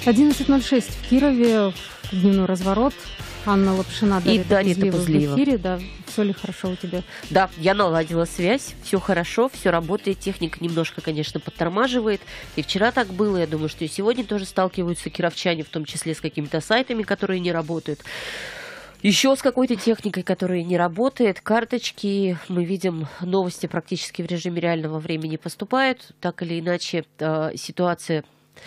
11:06 в Кирове, дневной разворот. Анна Лапшина, Дарья Топузлиева в эфире. Да, все ли хорошо у тебя? Да, я наладила связь, все хорошо, все работает, техника немножко, конечно, подтормаживает. И вчера так было, я думаю, что и сегодня тоже сталкиваются кировчане, в том числе с какими-то сайтами, которые не работают. Еще с какой-то техникой, которая не работает. Карточки, мы видим, новости практически в режиме реального времени поступают. Так или иначе, ситуация...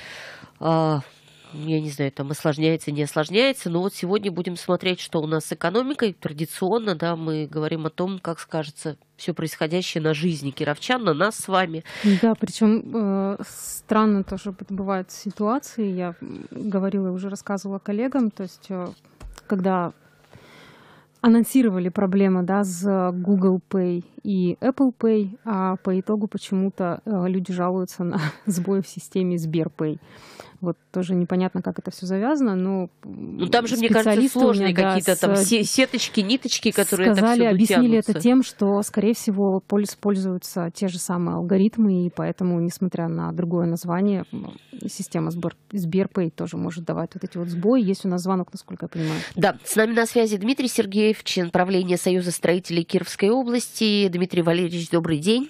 я не знаю, там осложняется, не осложняется, но вот сегодня будем смотреть, что у нас с экономикой. Традиционно, да, мы говорим о том, как скажется все происходящее на жизни кировчан, на нас с вами. Да, причем странно тоже бывают ситуации. Я говорила, уже рассказывала коллегам, то есть когда анонсировали проблемы, да, с Google Pay и Apple Pay, а по итогу почему-то люди жалуются на сбои в системе Сберпэй. Вот тоже непонятно, как это все завязано, но там же, мне кажется, сложные какие-то там сеточки, ниточки, которые сказали, это все объяснили это тем, что, скорее всего, используются те же самые алгоритмы, и поэтому, несмотря на другое название, система Сберпэй тоже может давать вот эти вот сбои. Есть у нас звонок, насколько я понимаю. Да, с нами на связи Дмитрий Сергеев, член правления Союза строителей Кировской области. Дмитрий Валерьевич, добрый день.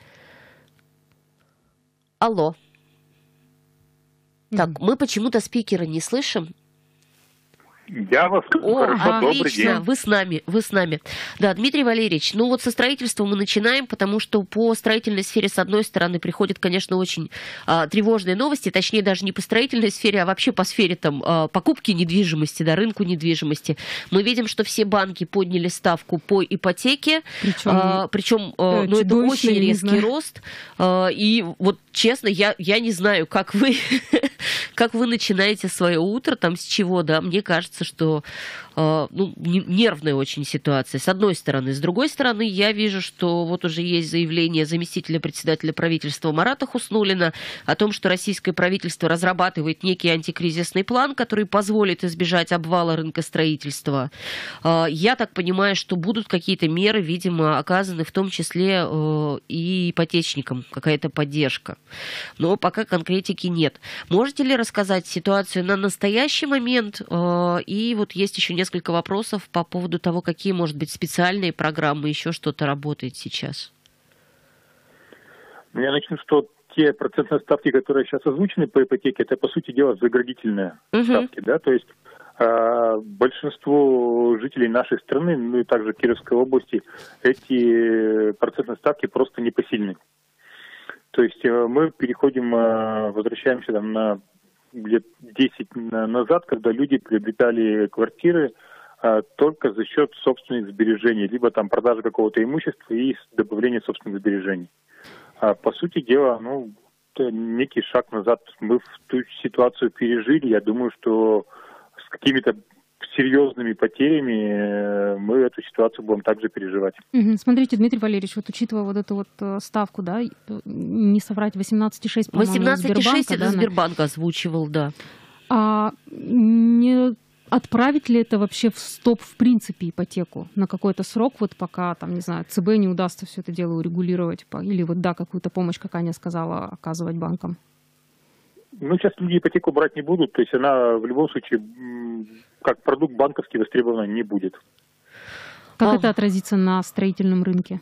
Алло. Так, мы почему-то спикера не слышим. Я вас хорошо, добрый день. Вы с нами. Да, Дмитрий Валерьевич, ну вот со строительства мы начинаем, потому что по строительной сфере, с одной стороны, приходят, конечно, очень тревожные новости, точнее, даже не по строительной сфере, а вообще по сфере там покупки недвижимости, да, рынку недвижимости. Мы видим, что все банки подняли ставку по ипотеке, причем ну, это очень резкий рост, и вот честно, я не знаю, как вы начинаете свое утро, там с чего, да, мне кажется, что нервная очень ситуация, с одной стороны. С другой стороны, я вижу, что вот уже есть заявление заместителя председателя правительства Марата Хуснуллина о том, что российское правительство разрабатывает некий антикризисный план, который позволит избежать обвала рынка строительства. Я так понимаю, что будут какие-то меры, видимо, оказаны в том числе и ипотечникам, какая-то поддержка. Но пока конкретики нет. Можете ли рассказать ситуацию на настоящий момент? И вот есть еще несколько вопросов по поводу того, какие, может быть, специальные программы, еще что-то работает сейчас. Я начну, что те процентные ставки, которые сейчас озвучены по ипотеке, это, по сути дела, заградительные ставки, да, то есть большинству жителей нашей страны, ну и также Кировской области, эти процентные ставки просто непосильны. То есть мы переходим, возвращаемся там на лет 10 назад, когда люди приобретали квартиры только за счет собственных сбережений, либо там продажи какого-то имущества и добавления собственных сбережений. По сути дела, ну, это некий шаг назад. Мы в ту ситуацию пережили. Я думаю, что с какими-то серьезными потерями мы эту ситуацию будем также переживать. Смотрите, Дмитрий Валерьевич, вот учитывая вот эту вот ставку, да, не соврать, 18,6, по-моему, 18,6 это да, Сбербанк озвучивал, да. Не отправить ли это вообще в стоп, в принципе, ипотеку на какой-то срок, вот пока, там, не знаю, ЦБ не удастся все это дело урегулировать, или вот, да, какую-то помощь, как Аня сказала, оказывать банкам? Ну, сейчас люди ипотеку брать не будут, то есть она в любом случае как продукт банковский востребована не будет. Как это отразится на строительном рынке?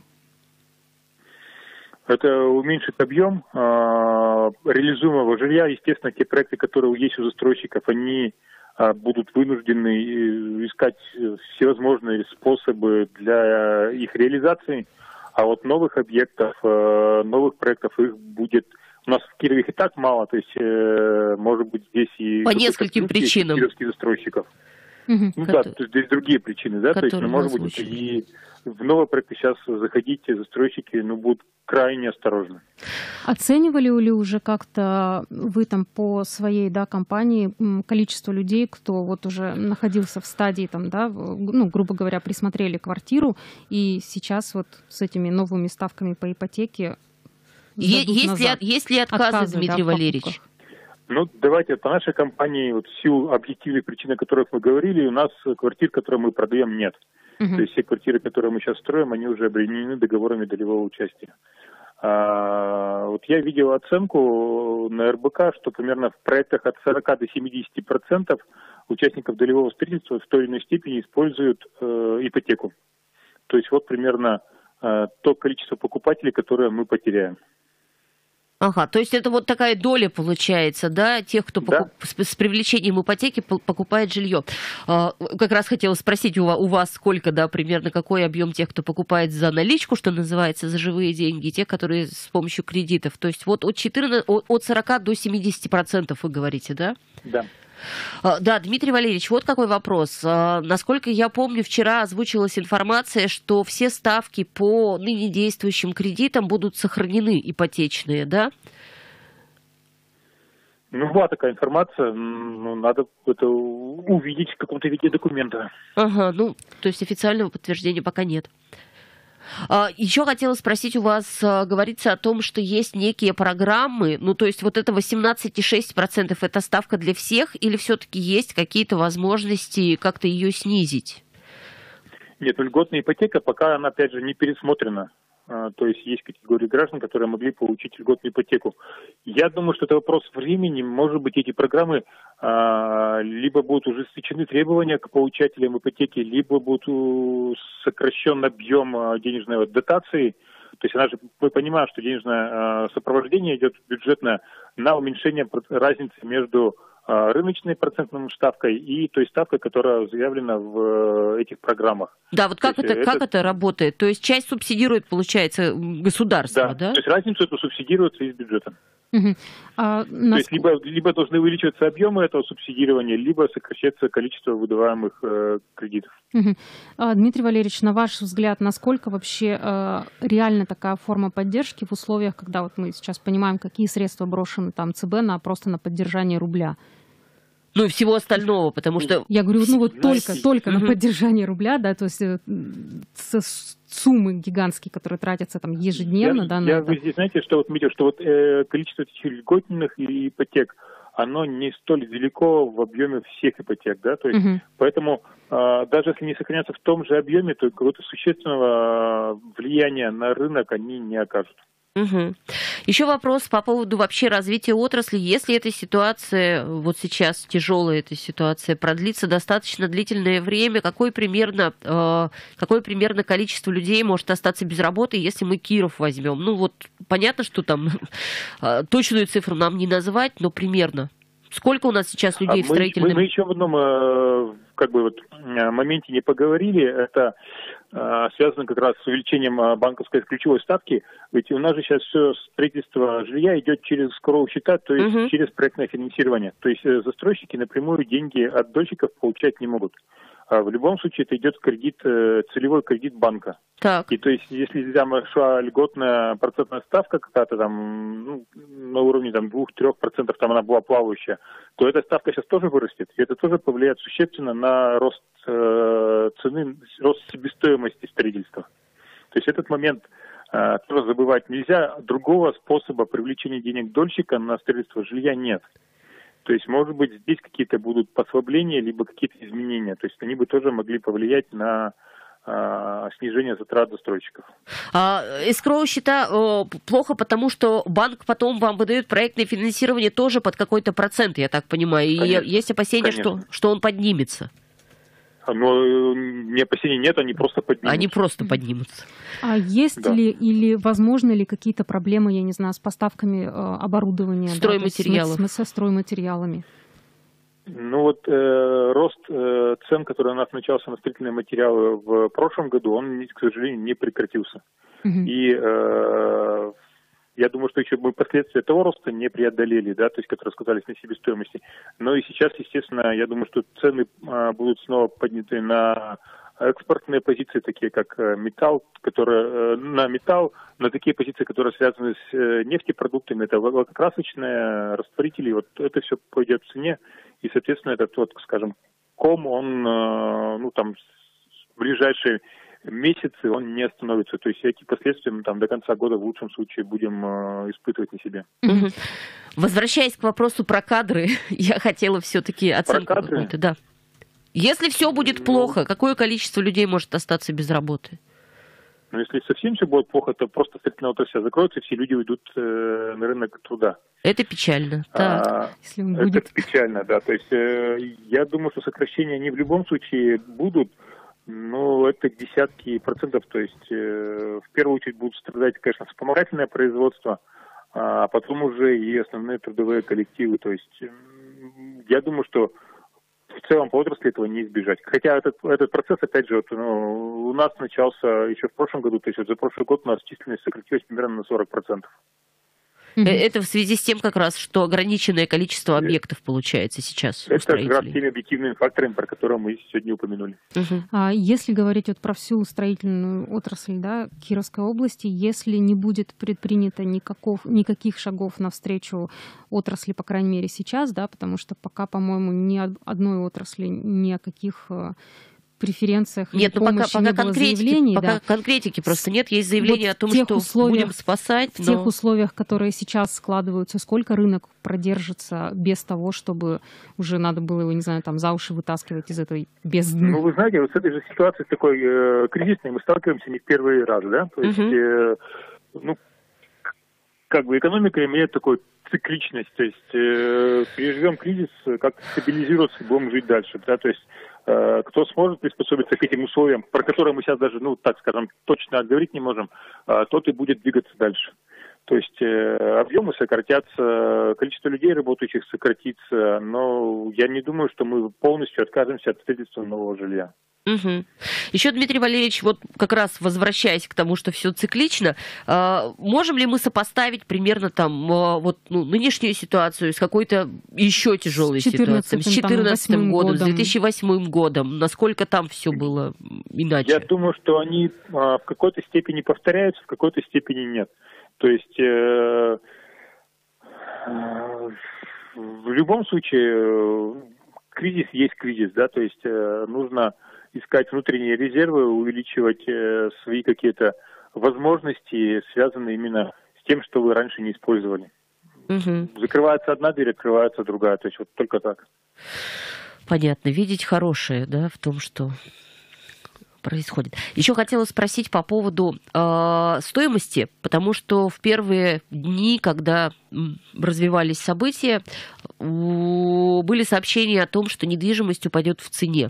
Это уменьшит объем реализуемого жилья. Естественно, те проекты, которые есть у застройщиков, они будут вынуждены искать всевозможные способы для их реализации. А вот новых объектов, новых проектов их будет... У нас в Кирове их и так мало, то есть, может быть, здесь и... По нескольким причинам. Кировских застройщиков. Ну да, то есть здесь другие причины, да, то есть, может быть, и в новые проекты сейчас заходить застройщики, будут крайне осторожны. Оценивали ли уже как-то вы там по своей, да, компании количество людей, кто вот уже находился в стадии, там, да, грубо говоря, присмотрели квартиру, и сейчас вот с этими новыми ставками по ипотеке есть ли отказы, Дмитрий Валерьевич? Давайте, по нашей компании, вот в силу объективных причин, о которых мы говорили, у нас квартир, которые мы продаем, нет. То есть все квартиры, которые мы сейчас строим, они уже обременены договорами долевого участия. Вот я видел оценку на РБК, что примерно в проектах от 40 до 70% участников долевого строительства в той или иной степени используют ипотеку. То есть вот примерно то количество покупателей, которое мы потеряем. Ага, то есть это вот такая доля получается, да, тех, кто с привлечением ипотеки покупает жилье. Как раз хотела спросить у вас, сколько, да, примерно какой объем тех, кто покупает за наличку, что называется, за живые деньги, и тех, которые с помощью кредитов. То есть вот от 40 до 70% вы говорите, да? Да. Да, Дмитрий Валерьевич, вот какой вопрос. Насколько я помню, вчера озвучилась информация, что все ставки по ныне действующим кредитам будут сохранены, ипотечные, да? Ну, была такая информация, надо это увидеть в каком-то виде документа. Ага, ну, то есть официального подтверждения пока нет. Еще хотела спросить у вас, говорится о том, что есть некие программы, ну то есть вот это 18,6% это ставка для всех, или все-таки есть какие-то возможности как-то ее снизить? Нет, льготная ипотека пока она опять же не пересмотрена. То есть есть категории граждан, которые могли получить льготную ипотеку. Я думаю, что это вопрос времени. Может быть, эти программы либо будут ужесточены требования к получателям ипотеки, либо будет сокращен объем денежной дотации. То есть мы понимаем, что денежное сопровождение идет бюджетное на уменьшение разницы между рыночной процентной ставкой и той ставкой, которая заявлена в этих программах. Да, вот как это работает? То есть часть субсидирует, получается, государство, да? То есть разницу эту субсидируется из бюджета. Угу. То есть либо должны увеличиваться объемы этого субсидирования, либо сокращаться количество выдаваемых кредитов. Угу. Дмитрий Валерьевич, на ваш взгляд, насколько вообще реальна такая форма поддержки в условиях, когда вот мы сейчас понимаем, какие средства брошены там ЦБ просто на поддержание рубля? Ну и всего остального, потому что... Я говорю, только на поддержание рубля, да, то есть суммы гигантские, которые тратятся там ежедневно, Вы здесь знаете, что вот видел, что количество этих льготных ипотек, оно не столь велико в объеме всех ипотек, да, то есть поэтому даже если не сохраняться в том же объеме, то какого-то существенного влияния на рынок они не окажут. Угу. Еще вопрос по поводу вообще развития отрасли. Если эта ситуация, вот сейчас тяжелая эта ситуация, продлится достаточно длительное время, какое примерно количество людей может остаться без работы, если мы Киров возьмем? Ну вот понятно, что там точную цифру нам не назвать, но примерно. Сколько у нас сейчас людей в строительном... Мы еще в одном моменте не поговорили. Это связано как раз с увеличением банковской ключевой ставки. Ведь у нас же сейчас все строительство жилья идет через скоровые счета, то есть через проектное финансирование. То есть застройщики напрямую деньги от дольщиков получать не могут. А в любом случае это идет кредит, целевой кредит банка. Так. И то есть, если там шла льготная процентная ставка какая-то там, на уровне 2-3%, там она была плавающая, то эта ставка сейчас тоже вырастет. И это тоже повлияет существенно на рост цены, рост себестоимости строительства. То есть этот момент тоже забывать нельзя. Другого способа привлечения денег дольщика на строительство жилья нет. То есть, может быть, здесь какие-то будут послабления, либо какие-то изменения. То есть они бы тоже могли повлиять на снижение затрат застройщиков. Эскроу счета плохо, потому что банк потом вам выдает проектное финансирование тоже под какой-то процент, я так понимаю. И есть опасения, что он поднимется. Но не опасений нет, они просто поднимутся. Они просто поднимутся. А есть ли или возможны ли какие-то проблемы, я не знаю, с поставками оборудования? Стройматериалов. Со стройматериалами? Ну вот рост цен, который у нас начался на строительные материалы в прошлом году, он, к сожалению, не прекратился. И я думаю, что еще мы последствия того роста не преодолели, да, то есть, которые сказались на себестоимости. Но и сейчас, естественно, я думаю, что цены будут снова подняты на экспортные позиции, такие как металл, на такие позиции, которые связаны с нефтепродуктами, это лакокрасочные, растворители, вот это все пойдет в цене, и, соответственно, этот, скажем, ком, он, в ближайшие месяцы он не остановится. То есть эти последствия мы до конца года в лучшем случае будем испытывать на себе. Возвращаясь к вопросу про кадры, я хотела все-таки оценку какую-то. Да. Если все будет плохо, какое количество людей может остаться без работы? Но если совсем все будет плохо, то просто строительная отрасль закроется, и все люди уйдут на рынок труда. Это печально. Так. Если он будет. Это печально, да. То есть я думаю, что сокращения они в любом случае будут, но это десятки процентов. То есть в первую очередь будут страдать, конечно, вспомогательное производство, а потом уже и основные трудовые коллективы. То есть я думаю, что в целом по отрасли этого не избежать. Хотя этот процесс, опять же, у нас начался еще в прошлом году, то есть за прошлый год у нас численность сократилась примерно на 40%. Это в связи с тем как раз, что ограниченное количество объектов получается сейчас у строителей. Это как раз теми объективными факторами, про которые мы сегодня упомянули. Если говорить вот про всю строительную отрасль, да, Кировской области, если не будет предпринято никаких шагов навстречу отрасли, по крайней мере сейчас, да, потому что пока, по-моему, ни одной отрасли ни о каких преференциях нет, и помощи пока не было заявлений. Пока конкретики просто нет. Есть заявление о том, что будем спасать. В тех условиях, которые сейчас складываются, сколько рынок продержится без того, чтобы уже надо было его, не знаю, там за уши вытаскивать из этой бездны? Ну, вы знаете, вот с этой же ситуацией такой кризисной мы сталкиваемся не в первый раз, да? То есть, как бы экономика имеет такую цикличность, то есть переживем кризис, как-то стабилизироваться, будем жить дальше, да, то есть кто сможет приспособиться к этим условиям, про которые мы сейчас даже, так скажем, точно говорить не можем, тот и будет двигаться дальше. То есть объемы сократятся, количество людей, работающих, сократится, но я не думаю, что мы полностью откажемся от строительства нового жилья. Еще, Дмитрий Валерьевич, вот как раз возвращаясь к тому, что все циклично, можем ли мы сопоставить примерно там нынешнюю ситуацию с какой-то еще тяжелой ситуацией, с 2014 годом, с 2008 годом? Насколько там все было иначе? Я думаю, что они в какой-то степени повторяются, в какой-то степени нет. То есть в любом случае кризис есть кризис, да, то есть нужно искать внутренние резервы, увеличивать свои какие-то возможности, связанные именно с тем, что вы раньше не использовали. Закрывается одна дверь, открывается другая, то есть вот только так. Понятно. Видеть хорошее, да, в том, что происходит. Еще хотела спросить по поводу стоимости, потому что в первые дни, когда развивались события, были сообщения о том, что недвижимость упадет в цене.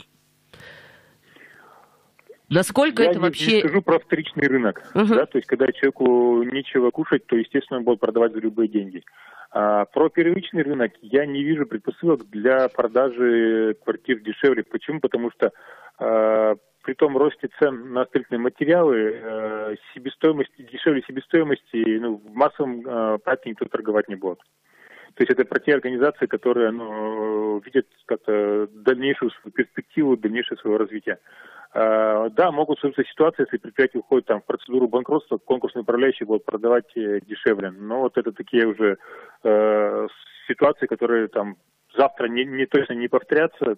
Насколько это вообще... Я скажу про вторичный рынок. Да, то есть, когда человеку нечего кушать, то, естественно, он будет продавать за любые деньги. Про первичный рынок я не вижу предпосылок для продажи квартир дешевле. Почему? Потому что при том росте цен на строительные материалы дешевле себестоимости в массовом порядке никто торговать не будет. То есть это про те организации, которые видят как-то дальнейшую свою перспективу, дальнейшее свое развитие. Да, могут случиться ситуации, если предприятие уходит в процедуру банкротства, конкурсные управляющие будут продавать дешевле. Но вот это такие уже ситуации, которые завтра точно не повторятся,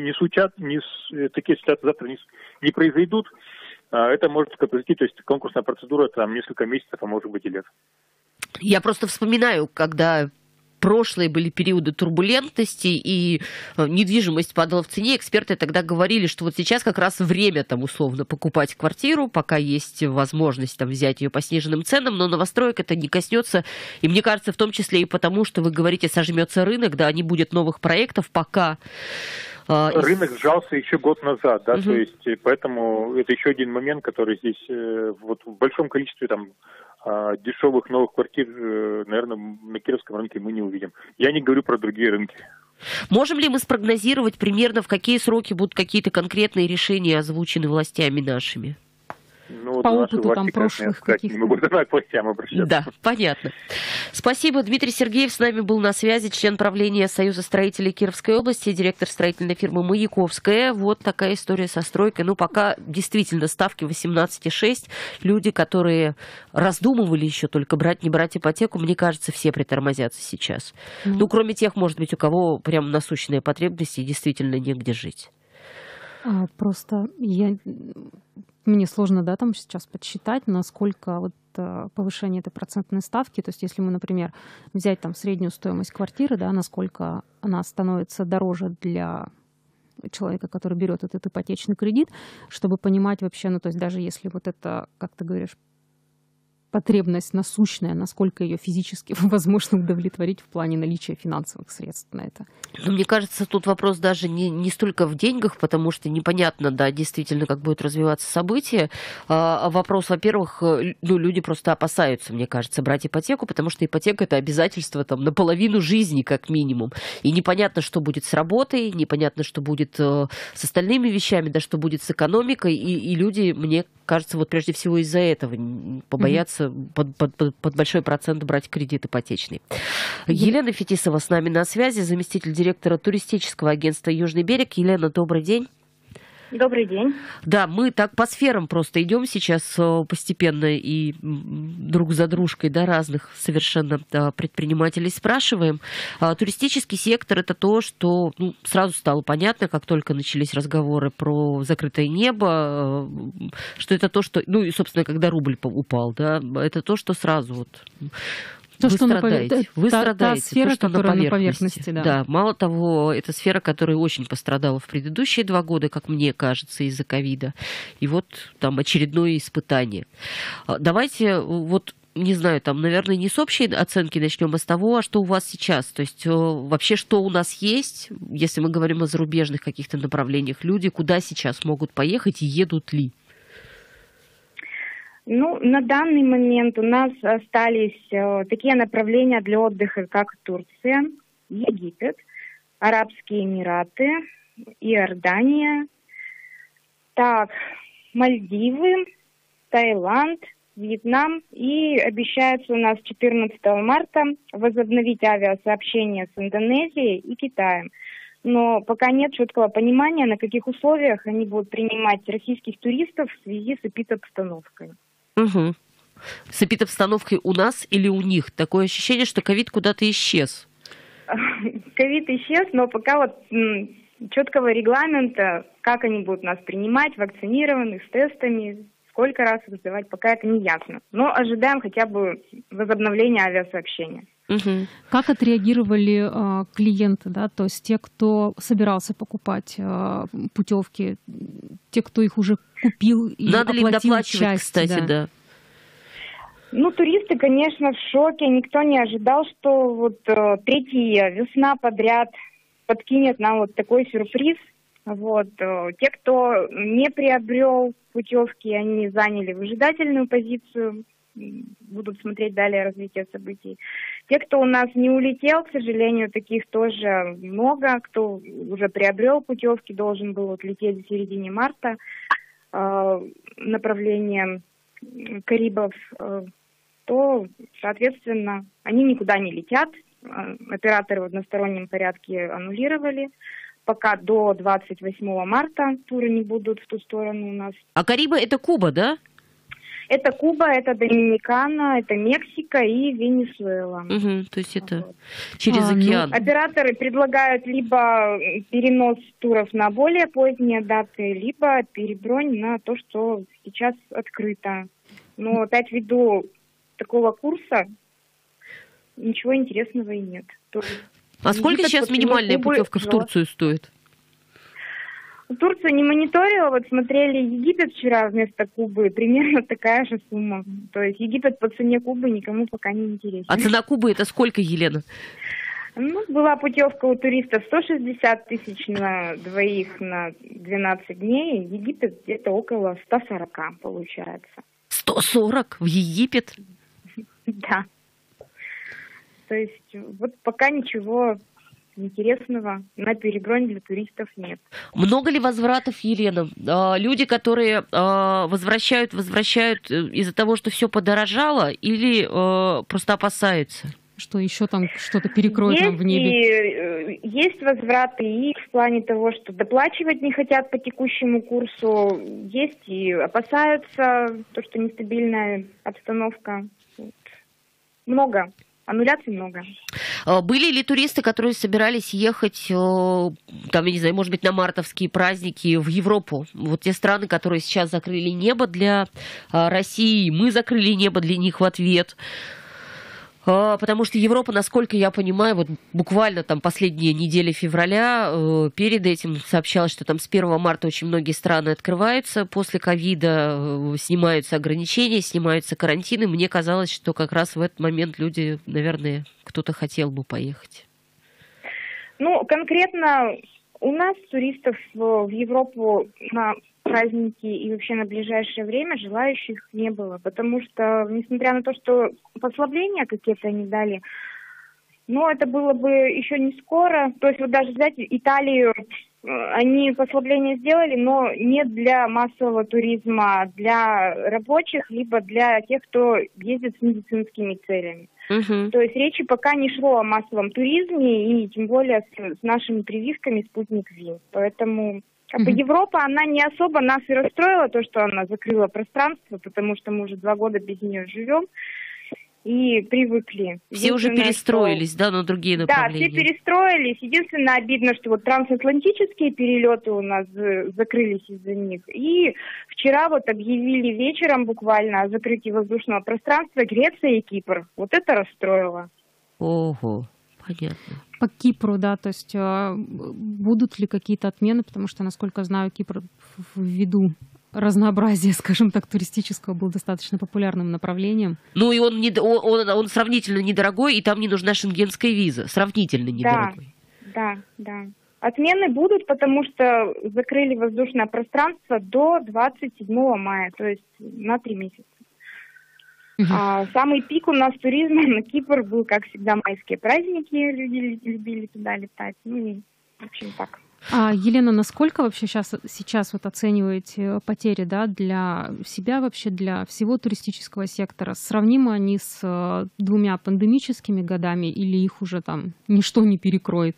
такие ситуации завтра не произойдут. Это может только произойти, то есть конкурсная процедура несколько месяцев, а может быть и лет. Я просто вспоминаю, когда прошлые были периоды турбулентности, и недвижимость падала в цене. Эксперты тогда говорили, что вот сейчас как раз время условно покупать квартиру, пока есть возможность взять ее по сниженным ценам, но новостроек это не коснется. И мне кажется, в том числе и потому, что вы говорите, сожмется рынок, да, не будет новых проектов, пока... Рынок сжался еще год назад, да, то есть поэтому это еще один момент, который здесь в большом количестве дешевых новых квартир, наверное, на Кировском рынке мы не увидим. Я не говорю про другие рынки. Можем ли мы спрогнозировать примерно, в какие сроки будут какие-то конкретные решения озвучены властями нашими? По опыту прошлых каких-то. Мы будем к властям обращаться. Да, понятно. Спасибо. Дмитрий Сергеев с нами был на связи, член правления Союза строителей Кировской области, директор строительной фирмы «Маяковская». Вот такая история со стройкой. Пока действительно ставки 18,6. Люди, которые раздумывали еще только брать, не брать ипотеку, мне кажется, все притормозятся сейчас. Кроме тех, может быть, у кого прям насущные потребности и действительно негде жить. Просто мне сложно, сейчас подсчитать, насколько повышение этой процентной ставки, то есть если мы, например, взять среднюю стоимость квартиры, насколько она становится дороже для человека, который берет этот ипотечный кредит, чтобы понимать вообще, ну, то есть даже если вот это, как ты говоришь, потребность насущная, насколько ее физически возможно удовлетворить в плане наличия финансовых средств на это. Ну, мне кажется, тут вопрос даже не столько в деньгах, потому что непонятно, да, действительно, как будет развиваться событие. Вопрос, во-первых, ну, люди просто опасаются, мне кажется, брать ипотеку, потому что ипотека – это обязательство там на половину жизни, как минимум. И непонятно, что будет с работой, непонятно, что будет с остальными вещами, да, что будет с экономикой, и люди, мне кажется, вот прежде всего из-за этого побоятся под большой процент брать кредит ипотечный. Елена Фетисова с нами на связи, заместитель директора туристического агентства «Южный берег». Елена, добрый день. Добрый день. Да, мы так по сферам просто идем сейчас постепенно и друг за дружкой, да, разных совершенно предпринимателей спрашиваем. Туристический сектор – это то, что сразу стало понятно, как только начались разговоры про закрытое небо, что это то, что, ну и, собственно, когда рубль упал, да, это то, что сразу вот... То, вы что страдаете. Вы страдаете. Та сфера, то, что которая на поверхности. Да. Мало того, это сфера, которая очень пострадала в предыдущие 2 года, как мне кажется, из-за ковида. И вот там очередное испытание. Давайте вот, не знаю, там, наверное, не с общей оценки начнем, а с того, что у вас сейчас. То есть вообще, что у нас есть, если мы говорим о зарубежных каких-то направлениях, люди куда сейчас могут поехать и едут ли? Ну, на данный момент у нас остались такие направления для отдыха, как Турция, Египет, Арабские Эмираты, Иордания, так, Мальдивы, Таиланд, Вьетнам. И обещается у нас 14 марта возобновить авиасообщение с Индонезией и Китаем. Но пока нет четкого понимания, на каких условиях они будут принимать российских туристов в связи с эпидобстановкой. Угу. С эпидобстановкой у нас или у них? Такое ощущение, что ковид куда-то исчез. Ковид исчез, но пока вот четкого регламента, как они будут нас принимать, вакцинированных, с тестами, сколько раз их сдавать, пока это не ясно. Но ожидаем хотя бы возобновления авиасообщения. Угу. Как отреагировали клиенты, да, то есть те, кто собирался покупать путевки, те, кто их уже купил и надо оплатил ли доплачивать, часть, кстати, да. Ну, туристы, конечно, в шоке. Никто не ожидал, что вот третья весна подряд подкинет нам вот такой сюрприз. Вот. Те, кто не приобрел путевки, они заняли выжидательную позицию, будут смотреть далее развитие событий. Те, кто у нас не улетел, к сожалению, таких тоже много. Кто уже приобрел путевки, должен был отлететь в середине марта. Направление Карибов, то, соответственно, они никуда не летят. Операторы в одностороннем порядке аннулировали. Пока до 28 марта туры не будут в ту сторону у нас. А Карибы – это Куба, да? Это Куба, это Доминикана, это Мексика и Венесуэла. Угу, то есть это через океан. Операторы предлагают либо перенос туров на более поздние даты, либо перебронь на то, что сейчас открыто. Но опять ввиду такого курса ничего интересного и нет. А сколько сейчас минимальная путевка в Турцию стоит? Турцию не мониторила, вот смотрели Египет вчера вместо Кубы, примерно такая же сумма. То есть Египет по цене Кубы никому пока не интересен. А цена Кубы это сколько, Елена? Ну, была путевка у туристов 160 тысяч на двоих на 12 дней, Египет где-то около 140 получается. 140 в Египет? Да. То есть вот пока ничего интересного на перебронь для туристов нет. Много ли возвратов, Елена? Люди, которые возвращают из-за того, что все подорожало, или просто опасаются? Что еще там что-то перекроет нам в небе? Есть возвраты и в плане того, что доплачивать не хотят по текущему курсу. Есть и опасаются, то, что нестабильная обстановка. Много. Аннуляций много. Были ли туристы, которые собирались ехать, там, я не знаю, может быть, на мартовские праздники в Европу? Вот те страны, которые сейчас закрыли небо для России, мы закрыли небо для них в ответ. Потому что Европа, насколько я понимаю, вот буквально там последние недели февраля, перед этим сообщалось, что там с 1 марта очень многие страны открываются, после ковида снимаются ограничения, снимаются карантины. Мне казалось, что как раз в этот момент люди, наверное, кто-то хотел бы поехать. Ну, конкретно у нас туристов в Европу на праздники и вообще на ближайшее время желающих не было, потому что, несмотря на то, что послабления какие-то они дали, но это было бы еще не скоро. То есть вот даже, знаете, Италию, они послабления сделали, но не для массового туризма, а для рабочих, либо для тех, кто ездит с медицинскими целями. То есть речи пока не шло о массовом туризме, и тем более с нашими прививками «Спутник Ви». Поэтому Европа, она не особо нас и расстроила, то, что она закрыла пространство, потому что мы уже 2 года без нее живем и привыкли. Все уже перестроились, да, на другие направления. Да, все перестроились. Единственное, обидно, что вот трансатлантические перелеты у нас закрылись из-за них. И вчера вот объявили вечером буквально о закрытии воздушного пространства Греция и Кипр. Вот это расстроило. Ого. Понятно. По Кипру, да, то есть будут ли какие-то отмены, потому что, насколько знаю, Кипр ввиду разнообразия, скажем так, туристического был достаточно популярным направлением. Ну и он сравнительно недорогой, и там не нужна шенгенская виза, сравнительно недорогой. Да. Отмены будут, потому что закрыли воздушное пространство до 27 мая, то есть на 3 месяца. Самый пик у нас туризма на Кипр был, как всегда, майские праздники. Люди любили туда летать. Ну и, в общем, так. Елена, насколько вообще сейчас вот оцениваете потери, да, для себя, вообще для всего туристического сектора? Сравнимы они с 2 пандемическими годами или их уже там ничто не перекроет?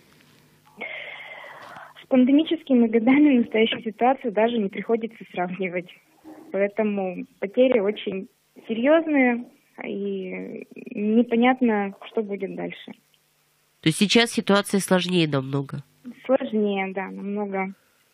С пандемическими годами настоящую ситуацию даже не приходится сравнивать. Поэтому потери очень серьезные, и непонятно, что будет дальше. То есть сейчас ситуация сложнее намного? Сложнее, да, намного.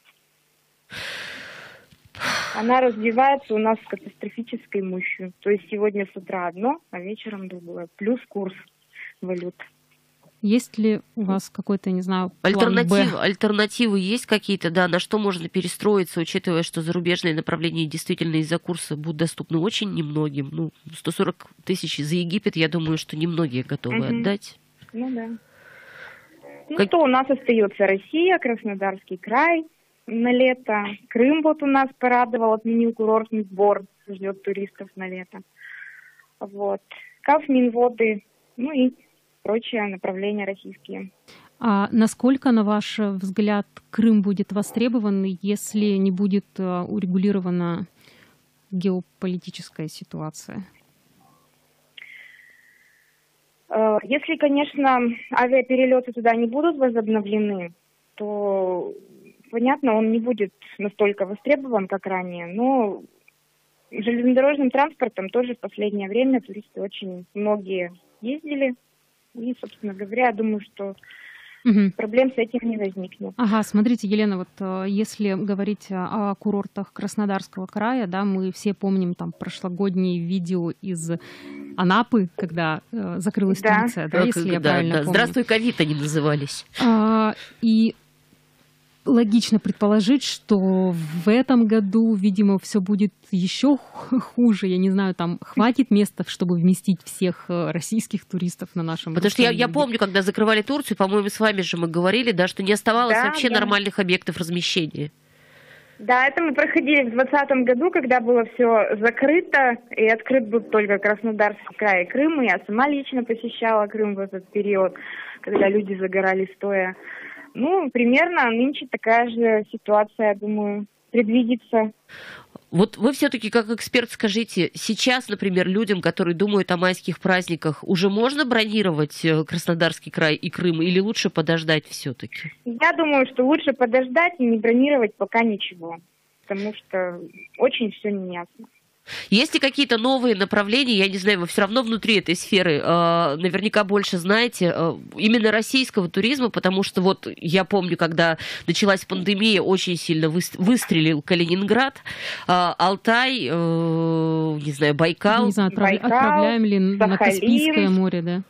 Она развивается у нас с катастрофической мощью. То есть сегодня с утра одно, а вечером другое. Плюс курс валют. Есть ли у вас какой-то, не знаю, план Б? Альтернативы есть какие-то, да, на что можно перестроиться, учитывая, что зарубежные направления действительно из-за курса будут доступны очень немногим. Ну, 140 тысяч за Египет, я думаю, что немногие готовы отдать. Ну да. Что у нас остается? Россия, Краснодарский край на лето. Крым вот у нас порадовал, отменил курортный сбор, ждет туристов на лето. Вот. Кафминводы, ну и прочие направления российские. А насколько, на ваш взгляд, Крым будет востребован, если не будет урегулирована геополитическая ситуация? Если, конечно, авиаперелеты туда не будут возобновлены, то, понятно, он не будет настолько востребован, как ранее. Но железнодорожным транспортом тоже в последнее время туристы очень многие ездили. И, собственно говоря, я думаю, что проблем с этим не возникнет. Ага, смотрите, Елена, вот если говорить о курортах Краснодарского края, да, мы все помним там прошлогодние видео из Анапы, когда закрылась Турция, да, если я правильно помню. «Здравствуй, ковид» они назывались. И логично предположить, что в этом году, видимо, все будет еще хуже. Я не знаю, там хватит места, чтобы вместить всех российских туристов на нашем. Потому что я помню, когда закрывали Турцию, по-моему, с вами же мы говорили, да, что не оставалось вообще нормальных объектов размещения. Да, это мы проходили в 2020 году, когда было все закрыто, и открыт был только Краснодарский край и Крым, и я сама лично посещала Крым в этот период, когда люди загорали стоя. Ну, примерно нынче такая же ситуация, я думаю, предвидится. Вот вы все-таки как эксперт скажите, сейчас, например, людям, которые думают о майских праздниках, уже можно бронировать Краснодарский край и Крым, или лучше подождать все-таки? Я думаю, что лучше подождать и не бронировать пока ничего, потому что очень все неясно. Есть ли какие-то новые направления, я не знаю, вы все равно внутри этой сферы наверняка больше знаете именно российского туризма, потому что вот я помню, когда началась пандемия, очень сильно выстрелил Калининград, Алтай, не знаю, Байкал. Не знаю, отправляем ли на Каспийское море, да?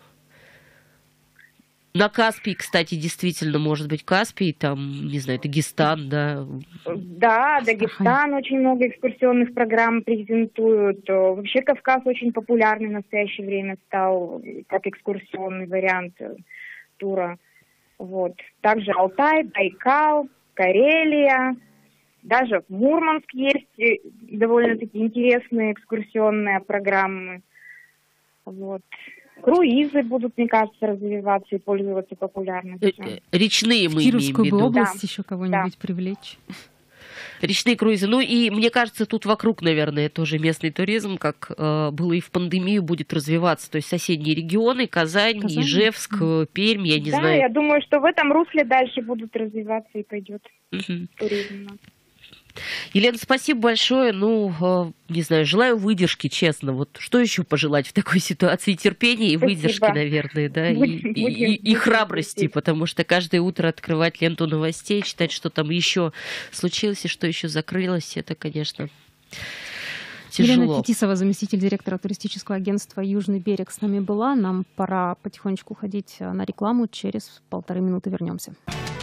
На Каспий, кстати, действительно, может быть, Каспий, там, не знаю, Дагестан, да. Да, Дагестан очень много экскурсионных программ презентуют. Вообще Кавказ очень популярный в настоящее время стал как экскурсионный вариант тура. Вот. Также Алтай, Байкал, Карелия. Даже в Мурманск есть довольно-таки интересные экскурсионные программы. Вот. Круизы будут, мне кажется, развиваться и пользоваться популярностью. Речные мы имеем в виду. Кировскую бы область еще кого-нибудь привлечь. Речные круизы. Ну и мне кажется, тут вокруг, наверное, тоже местный туризм, как было и в пандемию, будет развиваться. То есть соседние регионы, Казань, Ижевск, Пермь, я не знаю. Да, я думаю, что в этом русле дальше будут развиваться и пойдет туризм. Елена, спасибо большое. Ну, не знаю, желаю выдержки, честно. Вот что еще пожелать в такой ситуации? Терпения и выдержки, наверное, да, и храбрости, потому что каждое утро открывать ленту новостей, читать, что там еще случилось и что еще закрылось, это, конечно, тяжело. Елена Фетисова, заместитель директора туристического агентства «Южный берег», с нами была. Нам пора потихонечку уходить на рекламу. Через 1,5 минуты вернемся.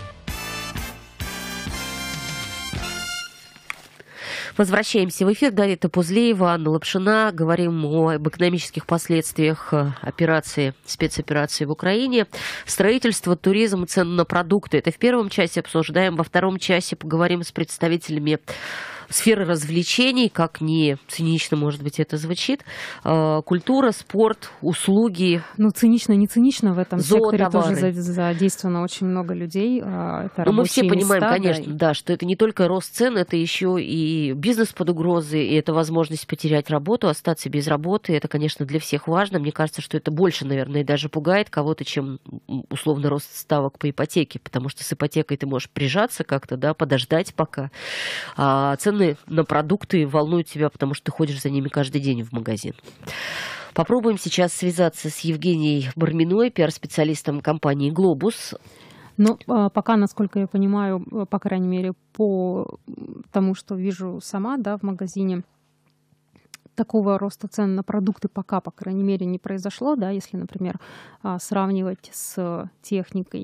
Возвращаемся в эфир. Дарья Топузлеева, Анна Лапшина. Говорим об экономических последствиях операции, спецоперации в Украине. Строительство, туризм, цены на продукты. Это в первом часе обсуждаем. Во втором часе поговорим с представителями сферы развлечений, как ни цинично, может быть, это звучит. Культура, спорт, услуги. Ну, цинично, не цинично, в этом секторе тоже задействовано очень много людей. Это мы все понимаем, места, конечно, да, что это не только рост цен, это еще и бизнес под угрозой, и это возможность потерять работу, остаться без работы. Это, конечно, для всех важно. Мне кажется, что это больше, наверное, даже пугает кого-то, чем условно рост ставок по ипотеке, потому что с ипотекой ты можешь прижаться как-то, да, подождать пока. А цены на продукты волнуют тебя, потому что ты ходишь за ними каждый день в магазин. Попробуем сейчас связаться с Евгенией Барминой, пиар-специалистом компании «Глобус». Ну, пока, насколько я понимаю, по крайней мере, по тому, что вижу сама, да, в магазине, такого роста цен на продукты пока, по крайней мере, не произошло, да, если, например, сравнивать с техникой.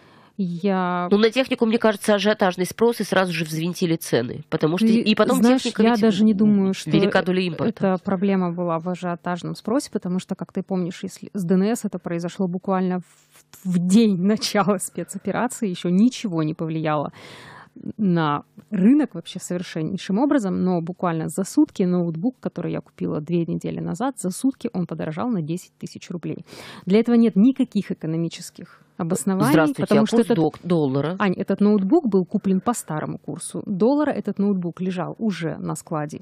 Ну, на технику, мне кажется, ажиотажный спрос, и сразу же взвинтили цены. Потому что и потом знаешь, техника я даже не думаю, что велика доля импорта. Эта проблема была в ажиотажном спросе, потому что, как ты помнишь, если с ДНС это произошло буквально в день начала спецоперации, еще ничего не повлияло на рынок вообще совершеннейшим образом, но буквально за сутки ноутбук, который я купила 2 недели назад, за сутки он подорожал на 10 тысяч рублей. Для этого нет никаких экономических обоснований. Здравствуйте, потому курс что доллара? Ань, этот ноутбук был куплен по старому курсу доллара. Этот ноутбук лежал уже на складе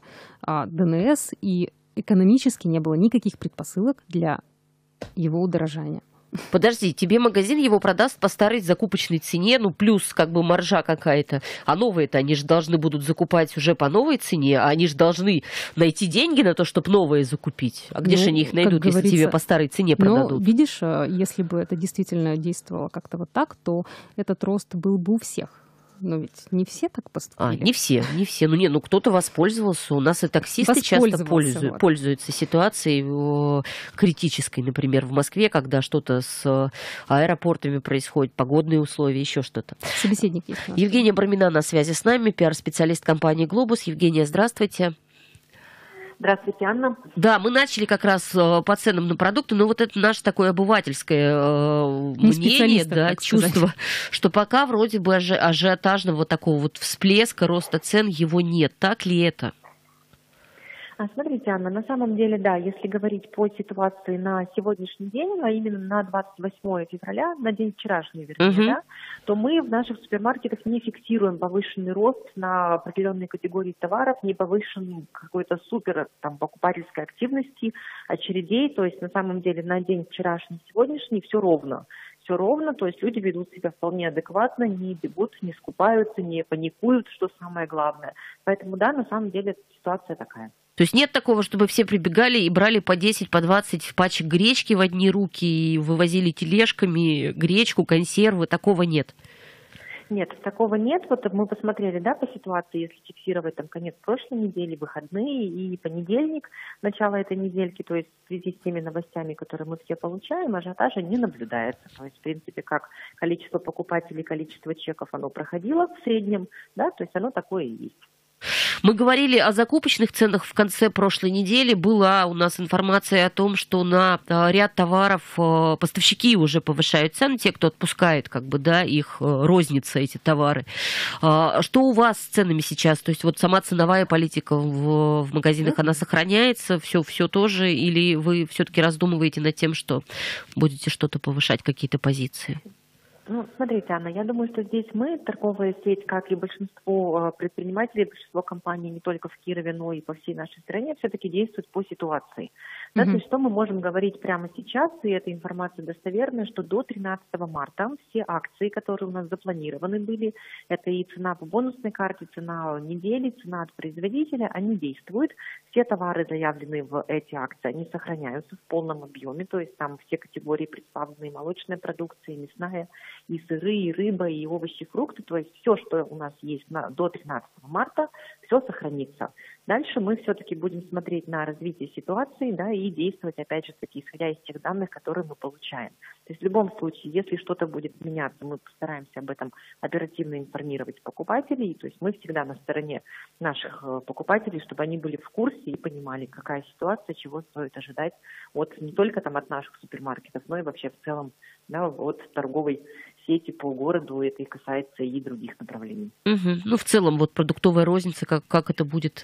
ДНС, и экономически не было никаких предпосылок для его удорожания. Подожди, тебе магазин его продаст по старой закупочной цене, ну плюс как бы маржа какая-то. А новые-то они же должны будут закупать уже по новой цене, а они же должны найти деньги на то, чтобы новые закупить. А где же они их найдут, если тебе по старой цене продадут? Ну, видишь, если бы это действительно действовало как-то вот так, то этот рост был бы у всех. Но ведь не все так поступили. Не все. Ну кто-то воспользовался. У нас и таксисты часто пользуются ситуацией критической, например, в Москве, когда что-то с аэропортами происходит, погодные условия, еще что-то. Собеседник есть. Евгения Бармина на связи с нами, пиар-специалист компании «Глобус». Евгения, здравствуйте. Здравствуйте, Анна. Да, мы начали как раз по ценам на продукты, но вот это наше такое обывательское мнение, да, чувство, что пока вроде бы ажиотажного такого вот всплеска роста цен его нет. Так ли это? Смотрите, Анна, на самом деле, да, если говорить по ситуации на сегодняшний день, а именно на 28 февраля, на день вчерашний, вернее, да, то мы в наших супермаркетах не фиксируем повышенный рост на определенные категории товаров, не повышен какой-то супер там покупательской активности, очередей, то есть на самом деле на день вчерашний, сегодняшний все ровно. Все ровно, то есть люди ведут себя вполне адекватно, не бегут, не скупаются, не паникуют, что самое главное. Поэтому, да, на самом деле ситуация такая. То есть нет такого, чтобы все прибегали и брали по 10, по 20 пачек гречки в одни руки и вывозили тележками гречку, консервы, такого нет? Нет, такого нет. Вот мы посмотрели, да, по ситуации, если фиксировать там конец прошлой недели, выходные и понедельник, начало этой недельки, то есть в связи с теми новостями, которые мы все получаем, ажиотажа не наблюдается. То есть, в принципе, как количество покупателей, количество чеков, оно проходило в среднем, да, то есть оно такое и есть. Мы говорили о закупочных ценах в конце прошлой недели. Была у нас информация о том, что на ряд товаров поставщики уже повышают цены, те, кто отпускает, как бы, да, их розница, эти товары. Что у вас с ценами сейчас? То есть вот сама ценовая политика в магазинах, она сохраняется, все тоже, или вы все-таки раздумываете над тем, что будете что-то повышать, какие-то позиции? Ну, смотрите, Анна, я думаю, что здесь мы, торговая сеть, как и большинство предпринимателей, большинство компаний не только в Кирове, но и по всей нашей стране, все-таки действуют по ситуации. Да, то есть что мы можем говорить прямо сейчас, и эта информация достоверная, что до 13 марта все акции, которые у нас запланированы были, это и цена по бонусной карте, цена недели, цена от производителя, они действуют. Все товары, заявленные в эти акции, они сохраняются в полном объеме, то есть там все категории представлены, и молочная продукция, и мясная, и сыры, и рыба, и овощи, фрукты, то есть все, что у нас есть до 13 марта, все сохранится. Дальше мы все-таки будем смотреть на развитие ситуации, да, и действовать, опять же, таки, исходя из тех данных, которые мы получаем. То есть в любом случае, если что-то будет меняться, мы постараемся об этом оперативно информировать покупателей, то есть мы всегда на стороне наших покупателей, чтобы они были в курсе и понимали, какая ситуация, чего стоит ожидать не только там от наших супермаркетов, но и вообще в целом, да, от торговой сети по городу, это и касается и других направлений. Ну, в целом, вот продуктовая розница, как это будет,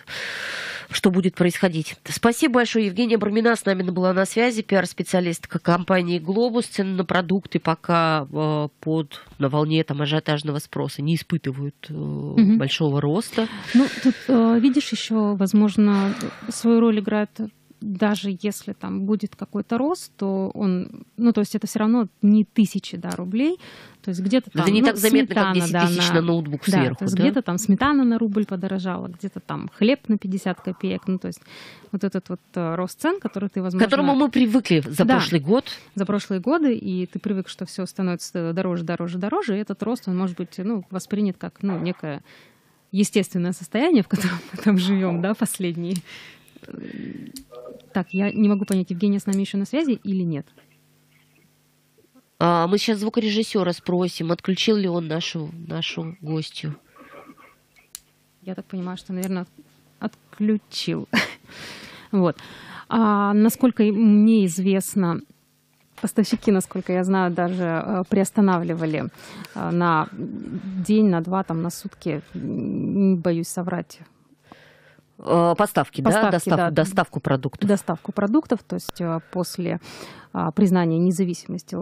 что будет происходить. Спасибо большое. Евгения Бармина с нами была на связи, пиар-специалистка компании «Глобус». Цены на продукты пока на волне там ажиотажного спроса не испытывают большого роста. Ну, тут, видишь, еще, возможно, свою роль играет. Даже если там будет какой-то рост, то он, то есть это все равно не тысячи, рублей, то есть где-то там, это не так заметно, сметана, как 10 тысяч на ноутбук сверху, то есть где-то там сметана на рубль подорожала, где-то там хлеб на 50 копеек, то есть вот этот вот рост цен, который ты, возможно... К которому мы привыкли за прошлый год. За прошлые годы, и ты привык, что все становится дороже, и этот рост, он может быть, воспринят как, некое естественное состояние, в котором мы там живем, последние... Так, я не могу понять, Евгения с нами еще на связи или нет? Мы сейчас звукорежиссера спросим, отключил ли он нашу гостью. Я так понимаю, что, наверное, отключил. Вот. Насколько мне известно, поставщики, насколько я знаю, даже приостанавливали на день, на два, на сутки, не боюсь соврать, Поставки, доставку продуктов. Доставку продуктов, то есть после признания независимости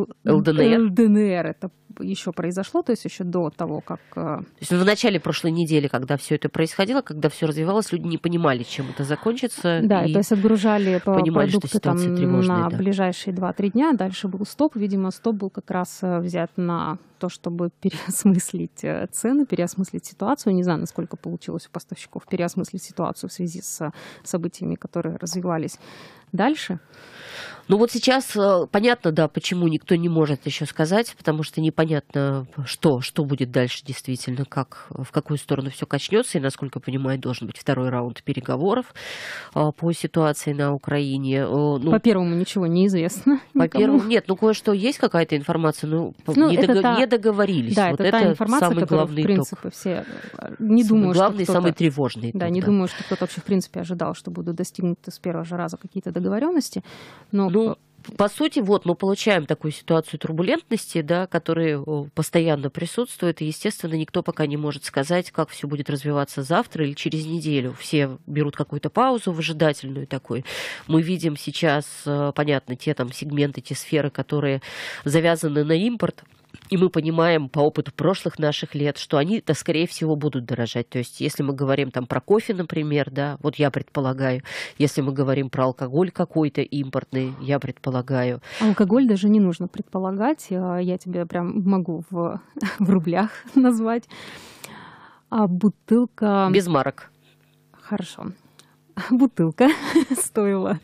ЛДНР это еще произошло, то есть еще до того, как... То есть в начале прошлой недели, когда все это происходило, когда все развивалось, люди не понимали, чем это закончится. Да, то есть отгружали продукты на да. ближайшие 2-3 дня, дальше был стоп. Видимо, стоп был как раз взят на то, чтобы переосмыслить цены, переосмыслить ситуацию. Не знаю, насколько получилось у поставщиков переосмыслить ситуацию в связи с событиями, которые развивались дальше. Ну вот сейчас понятно, да, почему никто не может еще сказать, потому что непонятно, что будет дальше действительно, в какую сторону все качнется, и, насколько я понимаю, должен быть второй раунд переговоров по ситуации на Украине. По первому ничего не известно. По первому нет, кое-что есть какая-то информация, не договорились. Да, вот это та информация, самый которую, главный в принципе, все не думаю, главный, что самый тревожный. Да, не думаю, что кто-то вообще, в принципе, ожидал, что будут достигнуты с первого же раза какие-то договоренности. Но по сути, мы получаем такую ситуацию турбулентности, да, которая постоянно присутствует, и, естественно, никто пока не может сказать, как все будет развиваться завтра или через неделю. Все берут какую-то паузу выжидательную такую. Мы видим сейчас, понятно, те сегменты, те сферы, которые завязаны на импорт, и мы понимаем по опыту прошлых наших лет, что они-то, скорее всего, будут дорожать. То есть, если мы говорим про кофе, например, да, вот я предполагаю, если мы говорим про алкоголь какой-то импортный, я предполагаю. Алкоголь даже не нужно предполагать, я тебе прям могу в рублях назвать. А бутылка... Без марок. Хорошо. бутылка стоила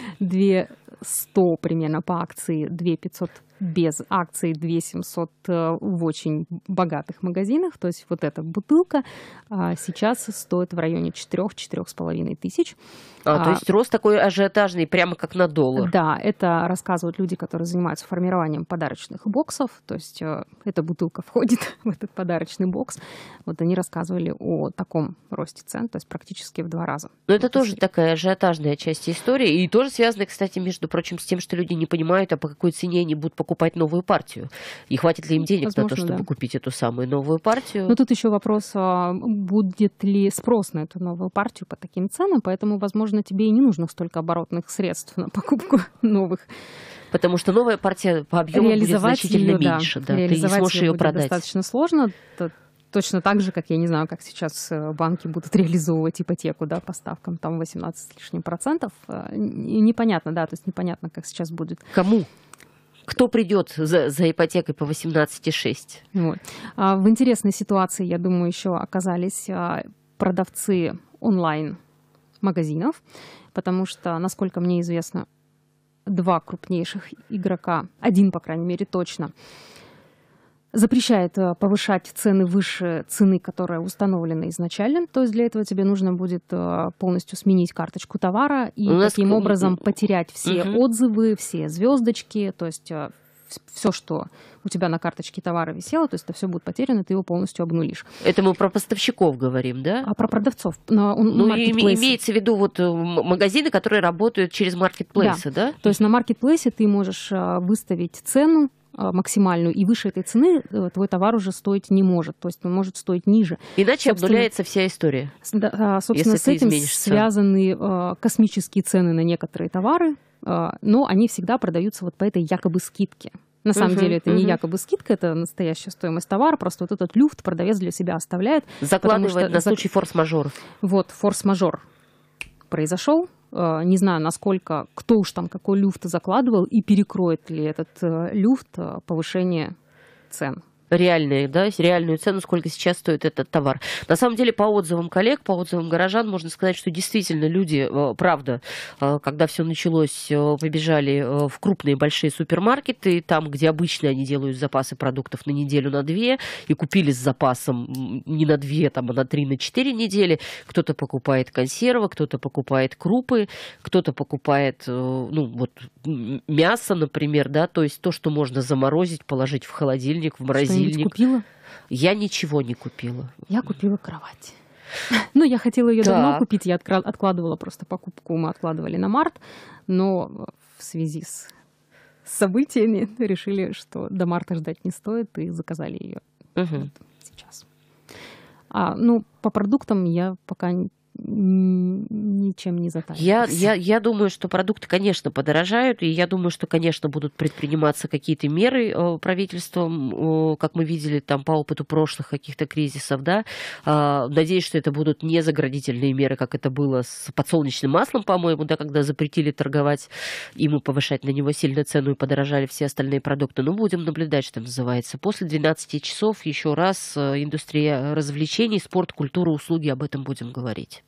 200 примерно по акции, 2500 без акции, 2700 в очень богатых магазинах. То есть вот эта бутылка сейчас стоит в районе 4-4,5 тысяч. То есть рост такой ажиотажный, прямо как на доллар. Да, это рассказывают люди, которые занимаются формированием подарочных боксов. То есть эта бутылка входит в этот подарочный бокс. Вот они рассказывали о таком росте цен, то есть практически в 2 раза. Но это тоже такая ажиотажная часть истории. И тоже связано, кстати, между прочим, с тем, что люди не понимают, а по какой цене они будут покупать новую партию. И хватит ли им денег на то, чтобы купить эту самую новую партию. Но тут еще вопрос, будет ли спрос на эту новую партию по таким ценам. Поэтому, возможно, тебе и не нужно столько оборотных средств на покупку новых. Потому что новая партия по объему будет значительно меньше. Да. Ты не сможешь ее продать. Достаточно сложно. Точно так же, как я не знаю, как сейчас банки будут реализовывать ипотеку, да, по ставкам там 18 с лишним %. Непонятно, да, то есть непонятно, как сейчас будет. Кому? Кто придет за ипотекой по 18,6? Вот. В интересной ситуации, я думаю, еще оказались продавцы онлайн-магазинов, потому что, насколько мне известно, 2 крупнейших игрока, один, по крайней мере, точно, запрещает повышать цены выше цены, которая установлена изначально. То есть для этого тебе нужно будет полностью сменить карточку товара и таким образом потерять все отзывы, все звездочки, то есть все, что у тебя на карточке товара висело, то есть это все будет потеряно, ты его полностью обнулишь. Это мы про поставщиков говорим, да? А про продавцов. Имеется в виду вот магазины, которые работают через маркетплейсы, да? То есть на маркетплейсе ты можешь выставить цену максимальную, и выше этой цены твой товар уже стоить не может. То есть он может стоить ниже. Иначе обнуляется вся история. Да, собственно, с этим связаны космические цены на некоторые товары, но они всегда продаются вот по этой якобы скидке. На самом деле это не якобы скидка, это настоящая стоимость товара, просто вот этот люфт продавец для себя оставляет. Закладывает на случай форс-мажоров. Вот, форс-мажор произошел. Не знаю, насколько, кто уж там какой люфт закладывал, и перекроет ли этот люфт повышение цен. Реальную цену, сколько сейчас стоит этот товар. На самом деле, по отзывам коллег, по отзывам горожан, можно сказать, что действительно люди, правда, когда все началось, побежали в крупные большие супермаркеты, там, где обычно они делают запасы продуктов на неделю, на 2, и купили с запасом не на 2, а на 3, на 4 недели. Кто-то покупает консервы, кто-то покупает крупы, кто-то покупает мясо, например, да, то есть то, что можно заморозить, положить в холодильник, в морозильник. Купила? Я ничего не купила. Я купила кровать. Ну, я хотела ее давно купить, я откладывала просто покупку, мы откладывали на март, но в связи с событиями решили, что до марта ждать не стоит, и заказали ее сейчас. По продуктам я пока ничем не затариваюсь. Я думаю, что продукты, конечно, подорожают, и я думаю, что, конечно, будут предприниматься какие-то меры правительством, как мы видели там по опыту прошлых каких-то кризисов, да. Надеюсь, что это будут не заградительные меры, как это было с подсолнечным маслом, по-моему, да, когда запретили торговать им и повышать на него сильно цену и подорожали все остальные продукты. Но будем наблюдать, что называется. После 12 часов еще раз индустрия развлечений, спорт, культура, услуги, об этом будем говорить.